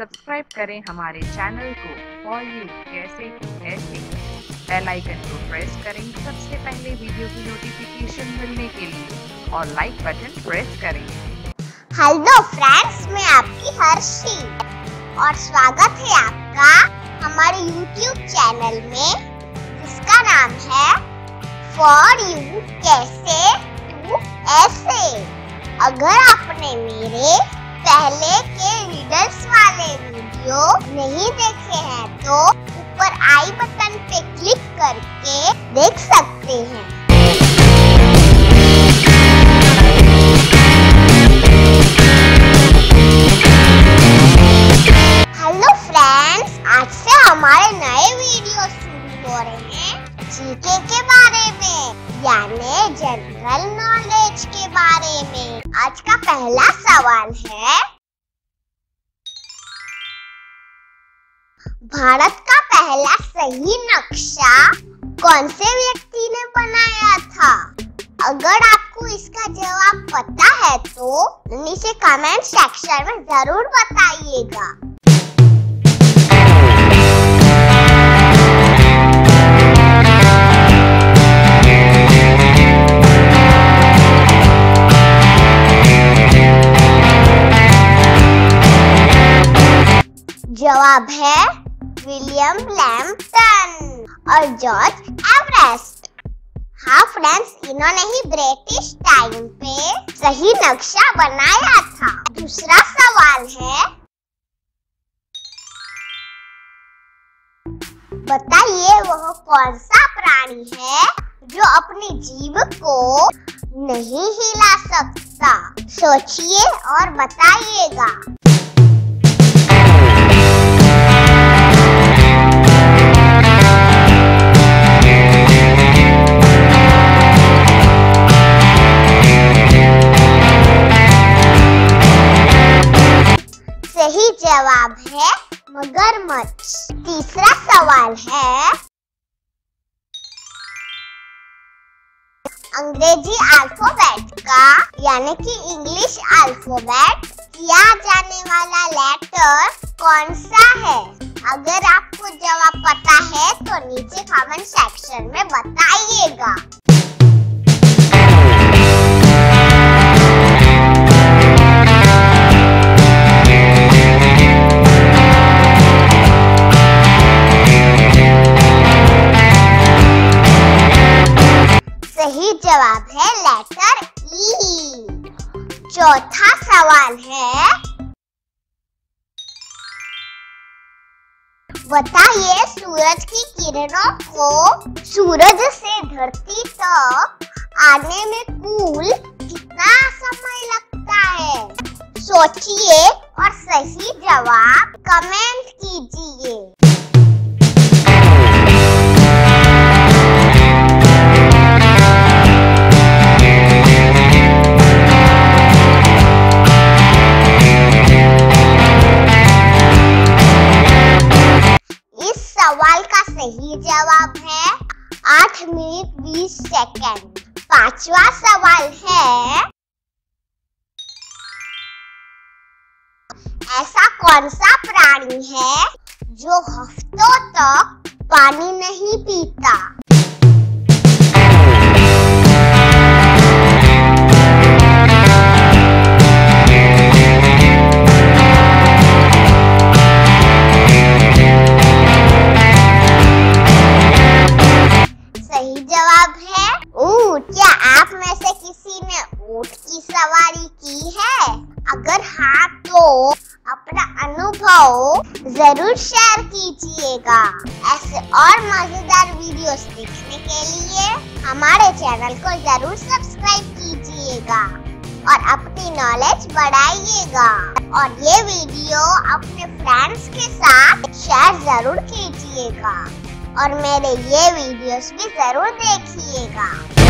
Subscribe करें हमारे channel को फॉर यू कैसे ऐसे। बेल आइकन को प्रेस करें सबसे पहले वीडियो की नोटिफिकेशन मिलने के लिए और लाइक बटन प्रेस करें। हेलो फ्रेंड्स, मैं आपकी हर्षी और स्वागत है आपका हमारे YouTube चैनल में जिसका नाम है फॉर यू कैसे टू ऐसे। अगर आपने मेरे पहले के रीडर्स वाले वीडियो नहीं देखे हैं तो ऊपर आई बटन पे क्लिक करके देख सकते हैं। हेलो फ्रेंड्स, आज से हमारे नए वीडियो शुरू हो रहे हैं जीके के बारे में, यानी जनरल नॉलेज के बारे में। आज का पहला सवाल है, भारत का पहला सही नक्शा कौन से व्यक्ति ने बनाया था? अगर आपको इसका जवाब पता है तो नीचे कमेंट सेक्शन में जरूर बताइएगा। जवाब है विलियम लैम्पटन और जॉर्ज एवरेस्ट। हाँ फ्रेंड्स, इन्होंने ही ब्रिटिश टाइम पे सही नक्शा बनाया था। दूसरा सवाल है, बताइए वह कौन सा प्राणी है जो अपनी जीभ को नहीं हिला सकता? सोचिए और बताइएगा। सही जवाब है मगरमच्छ। तीसरा सवाल है, अंग्रेजी अल्फाबेट का यानी कि इंग्लिश अल्फाबेट किया जाने वाला लेटर कौन सा है? अगर आपको जवाब पता है तो नीचे कमेंट सेक्शन में बताइएगा। सही जवाब है लेटर ई। चौथा सवाल है, बताइए सूरज की किरणों को सूरज से धरती तक आने में कुल कितना समय लगता है? सोचिए और सही जवाब कमेंट कीजिए। सवाल का सही जवाब है 8 मिनट 20 सेकंड। पांचवा सवाल है, ऐसा कौन सा प्राणी है जो हफ्तों तक पानी नहीं पीता? जवाब है ऊंट। क्या आप में से किसी ने ऊंट की सवारी की है? अगर हाँ तो अपना अनुभव जरूर शेयर कीजिएगा। ऐसे और मजेदार वीडियोस देखने के लिए हमारे चैनल को जरूर सब्सक्राइब कीजिएगा और अपनी नॉलेज बढ़ाइएगा। और ये वीडियो अपने फ्रेंड्स के साथ शेयर जरूर कीजिएगा और मेरे ये वीडियोस भी जरूर देखिएगा।